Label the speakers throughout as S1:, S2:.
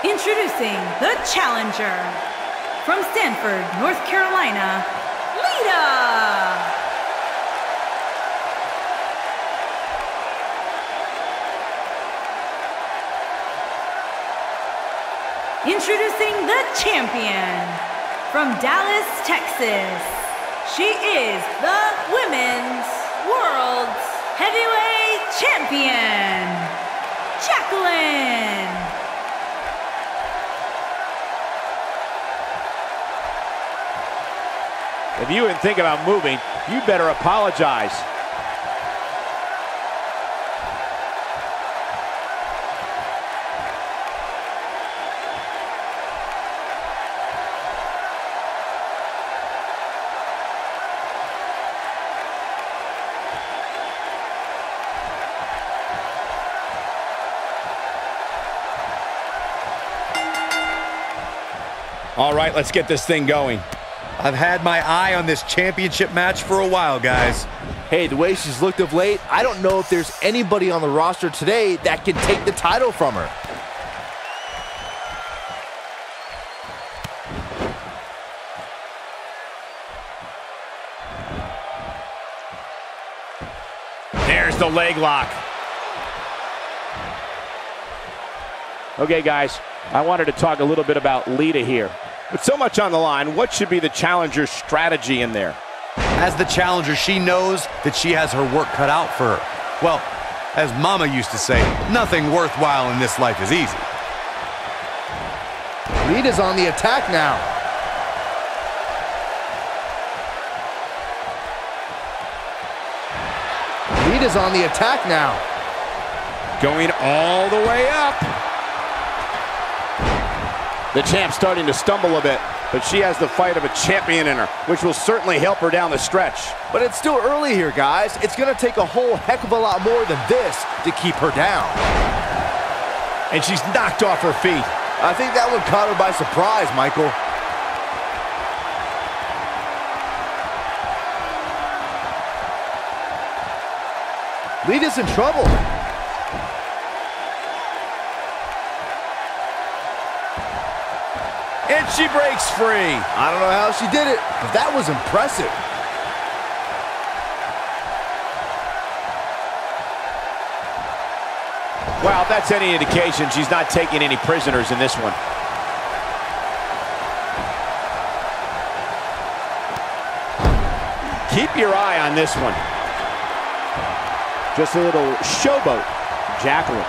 S1: Introducing the challenger, from Stanford, North Carolina, Lita! Introducing the champion, from Dallas, Texas, she is the Women's World Heavyweight Champion, Jacqueline!
S2: If you even think about moving, you better apologize.
S3: All right, let's get this thing going.
S4: I've had my eye on this championship match for a while, guys.
S5: Hey, the way she's looked of late, I don't know if there's anybody on the roster today that can take the title from her.
S2: There's the leg lock. Okay, guys, I wanted to talk a little bit about Lita here. With so much on the line, what should be the challenger's strategy in there?
S4: As the challenger, she knows that she has her work cut out for her. Well, as Mama used to say, nothing worthwhile in this life is easy.
S5: Lita's on the attack now. Lita's on the attack now.
S2: Going all the way up. The champ's starting to stumble a bit, but she has the fight of a champion in her, which will certainly help her down the stretch.
S5: But it's still early here, guys. It's going to take a whole heck of a lot more than this to keep her down.
S2: And she's knocked off her feet.
S5: I think that one caught her by surprise, Michael. Lita's in trouble.
S2: And she breaks free.
S5: I don't know how she did it, but that was impressive.
S2: Well, if that's any indication, she's not taking any prisoners in this one. Keep your eye on this one. Just a little showboat, Jacqueline.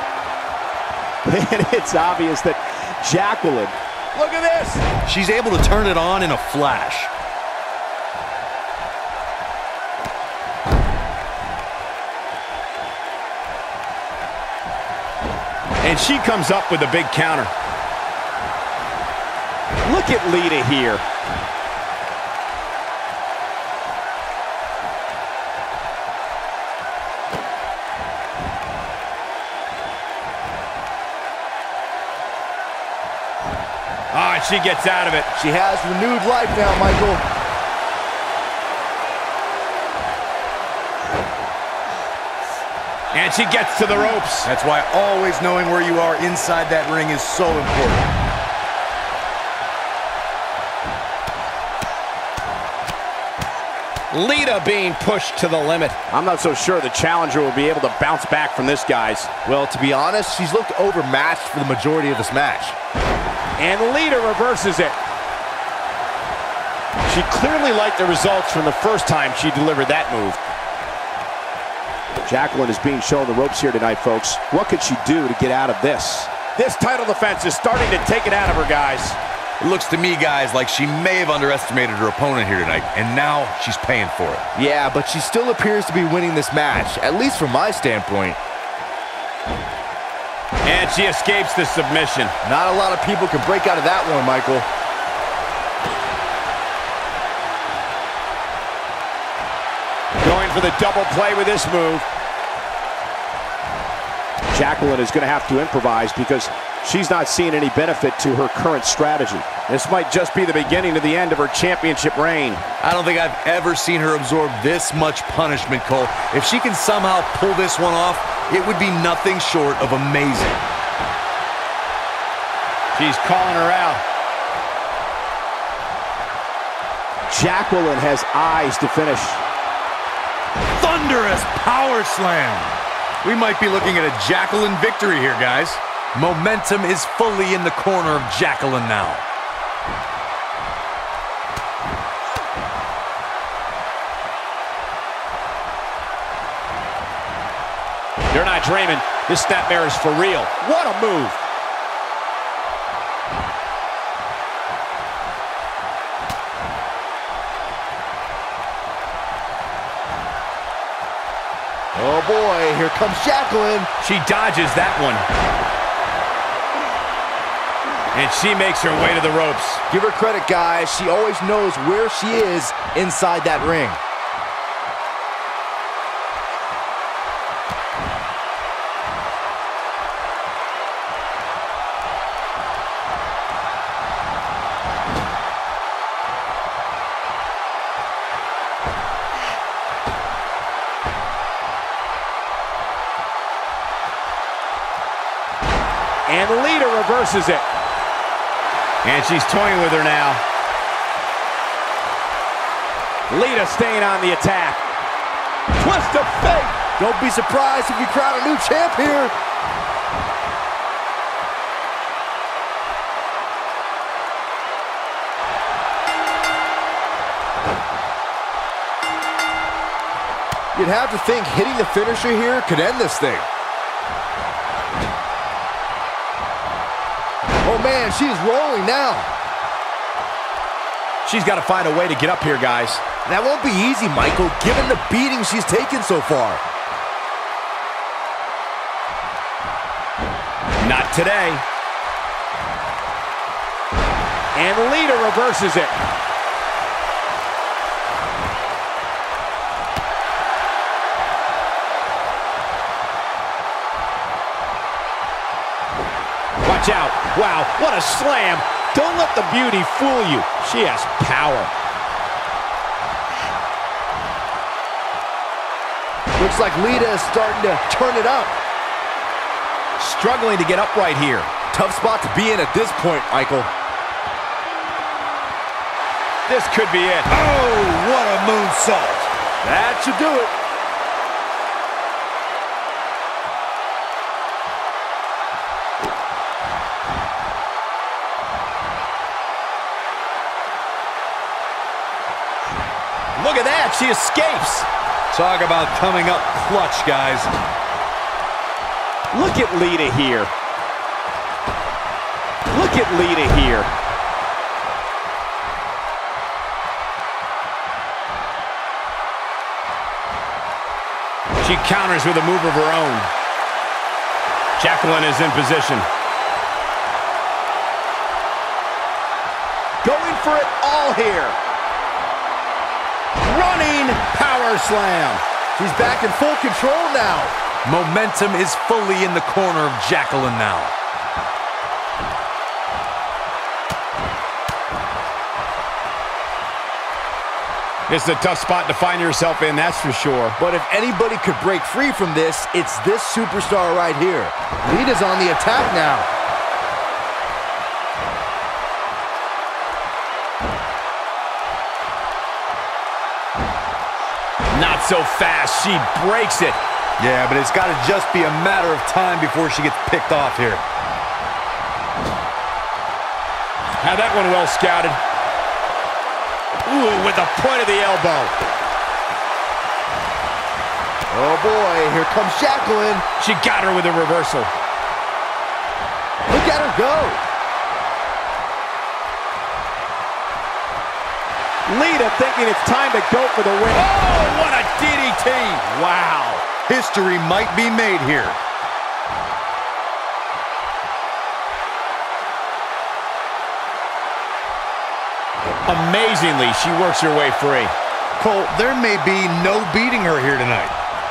S2: And it's obvious that Jacqueline, look at this!
S4: She's able to turn it on in a flash.
S2: And she comes up with a big counter. Look at Lita here. Oh, and she gets out of it.
S5: She has renewed life now, Michael.
S2: And she gets to the ropes.
S4: That's why always knowing where you are inside that ring is so important.
S2: Lita being pushed to the limit. I'm not so sure the challenger will be able to bounce back from this, guys.
S5: Well, to be honest, she's looked overmatched for the majority of this match.
S2: And Lita reverses it. She clearly liked the results from the first time she delivered that move. Jacqueline is being shown the ropes here tonight, folks. What could she do to get out of this? This title defense is starting to take it out of her, guys.
S4: It looks to me, guys, like she may have underestimated her opponent here tonight, and now she's paying for it.
S5: Yeah, but she still appears to be winning this match, at least from my standpoint.
S2: And she escapes the submission.
S5: Not a lot of people can break out of that one, Michael.
S2: Going for the double play with this move. Jacqueline is going to have to improvise because she's not seeing any benefit to her current strategy. This might just be the beginning of the end of her championship reign.
S4: I don't think I've ever seen her absorb this much punishment, Cole. If she can somehow pull this one off, it would be nothing short of amazing.
S3: She's calling her out.
S2: Jacqueline has eyes to finish.
S4: Thunderous power slam. We might be looking at a Jacqueline victory here, guys. Momentum is fully in the corner of Jacqueline now.
S2: They're not dreaming. This snapmare is for real. What a move.
S5: Oh boy, here comes Jacqueline.
S3: She dodges that one. And she makes her way to the ropes.
S5: Give her credit, guys. She always knows where she is inside that ring.
S2: And Lita reverses it.
S3: And she's toying with her now.
S2: Lita staying on the attack. Twist of fate.
S5: Don't be surprised if you crown a new champ here. You'd have to think hitting the finisher here could end this thing. Oh man, she's rolling now.
S3: She's got to find a way to get up here, guys.
S5: That won't be easy, Michael, given the beating she's taken so far.
S3: Not today.
S2: And Lita reverses it. Watch out. Wow, what a slam. Don't let the beauty fool you. She has power.
S5: Looks like Lita is starting to turn it up.
S3: Struggling to get upright here.
S5: Tough spot to be in at this point, Michael.
S3: This could be it.
S4: Oh, what a moonsault.
S5: That should do it.
S3: Look at that, she escapes.
S4: Talk about coming up clutch, guys.
S2: Look at Lita here. Look at Lita here.
S3: She counters with a move of her own. Jacqueline is in position.
S2: Going for it all here.
S3: Running power slam.
S5: She's back in full control now.
S4: Momentum is fully in the corner of Jacqueline now.
S3: It's a tough spot to find yourself in, that's for sure.
S5: But if anybody could break free from this, it's this superstar right here. Lita's on the attack now.
S3: Not so fast, she breaks it.
S4: Yeah, but it's got to just be a matter of time before she gets picked off here.
S3: Had that one well scouted. Ooh, with the point of the elbow.
S5: Oh boy, here comes Jacqueline.
S3: She got her with a reversal.
S5: Look at her go.
S2: Lita thinking it's time to go for the win.
S3: Oh, what a DDT.
S2: Wow.
S4: History might be made here.
S3: Amazingly, she works her way free.
S4: Cole, there may be no beating her here tonight.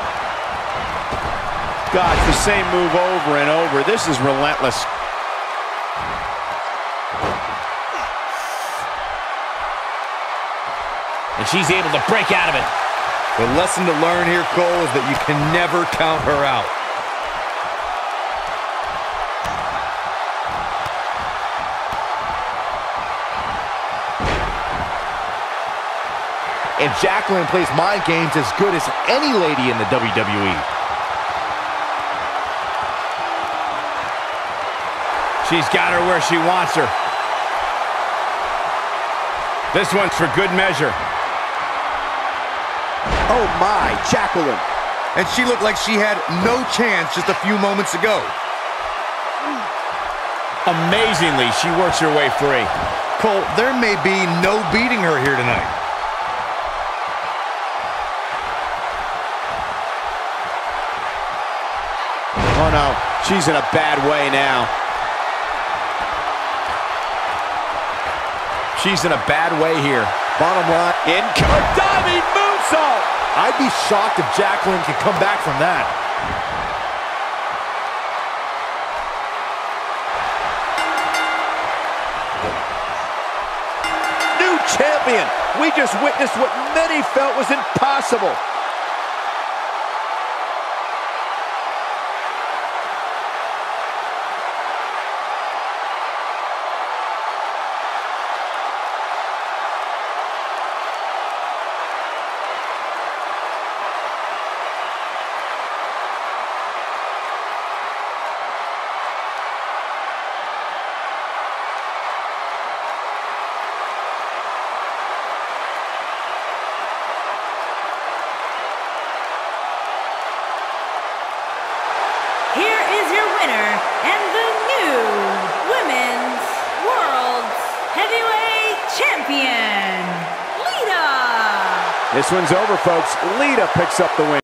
S2: God, it's the same move over and over. This is relentless.
S3: And she's able to break out of it.
S4: The lesson to learn here, Cole, is that you can never count her out.
S5: and Jacqueline plays mind games as good as any lady in the WWE.
S3: She's got her where she wants her. This one's for good measure.
S2: Oh my, Jacqueline.
S4: And she looked like she had no chance just a few moments ago.
S3: Amazingly, she works her way free.
S4: Cole, there may be no beating her here tonight.
S2: Oh no, she's in a bad way now. She's in a bad way here. Bottom line, diving moonsault.
S5: I'd be shocked if Jacqueline could come back from that.
S2: New champion. We just witnessed what many felt was impossible.
S1: Here is your winner and the new Women's World Heavyweight Champion, Lita.
S2: This one's over, folks. Lita picks up the win.